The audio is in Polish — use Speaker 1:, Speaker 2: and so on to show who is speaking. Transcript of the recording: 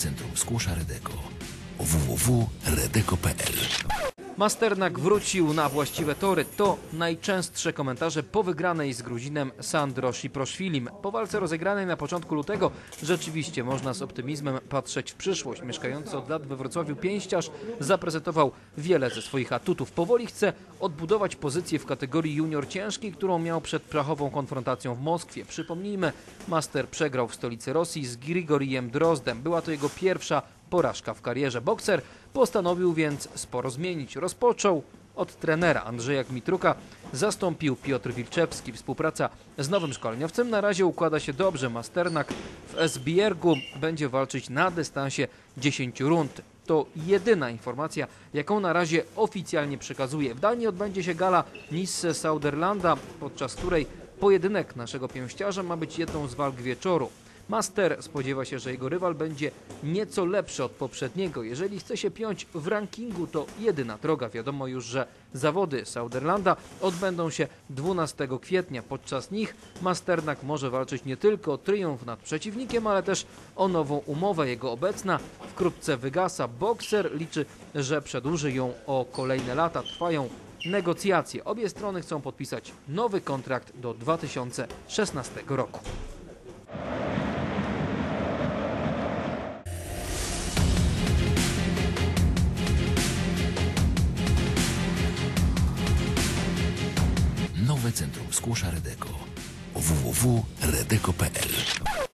Speaker 1: Centrum Skłosza Redeko. www.redeko.pl.
Speaker 2: Masternak wrócił na właściwe tory. To najczęstsze komentarze po wygranej z Gruzinem Sandro Shiproshvilim. Po walce rozegranej na początku lutego rzeczywiście można z optymizmem patrzeć w przyszłość. Mieszkający od lat we Wrocławiu pięściarz zaprezentował wiele ze swoich atutów. Powoli chce odbudować pozycję w kategorii junior ciężkiej, którą miał przed prachową konfrontacją w Moskwie. Przypomnijmy, Master przegrał w stolicy Rosji z Grigorijem Drozdem. Była to jego pierwsza porażka w karierze. Bokser postanowił więc sporo zmienić. Rozpoczął od trenera Andrzeja Gmitruka, zastąpił Piotr Wilczewski. Współpraca z nowym szkoleniowcem na razie układa się dobrze. Masternak w Esbjergu będzie walczyć na dystansie 10 rund. To jedyna informacja, jaką na razie oficjalnie przekazuje. W Danii odbędzie się gala Nisse Sauderlanda, podczas której pojedynek naszego pięściarza ma być jedną z walk wieczoru. Master spodziewa się, że jego rywal będzie nieco lepszy od poprzedniego. Jeżeli chce się piąć w rankingu, to jedyna droga. Wiadomo już, że zawody Sauderlanda odbędą się 12 kwietnia. Podczas nich Masternak może walczyć nie tylko o triumf nad przeciwnikiem, ale też o nową umowę. Jego obecna wkrótce wygasa. Bokser liczy, że przedłuży ją o kolejne lata. Trwają negocjacje. Obie strony chcą podpisać nowy kontrakt do 2016 roku.
Speaker 1: Nowe Centrum Skłosza Redeko. www.redeko.pl.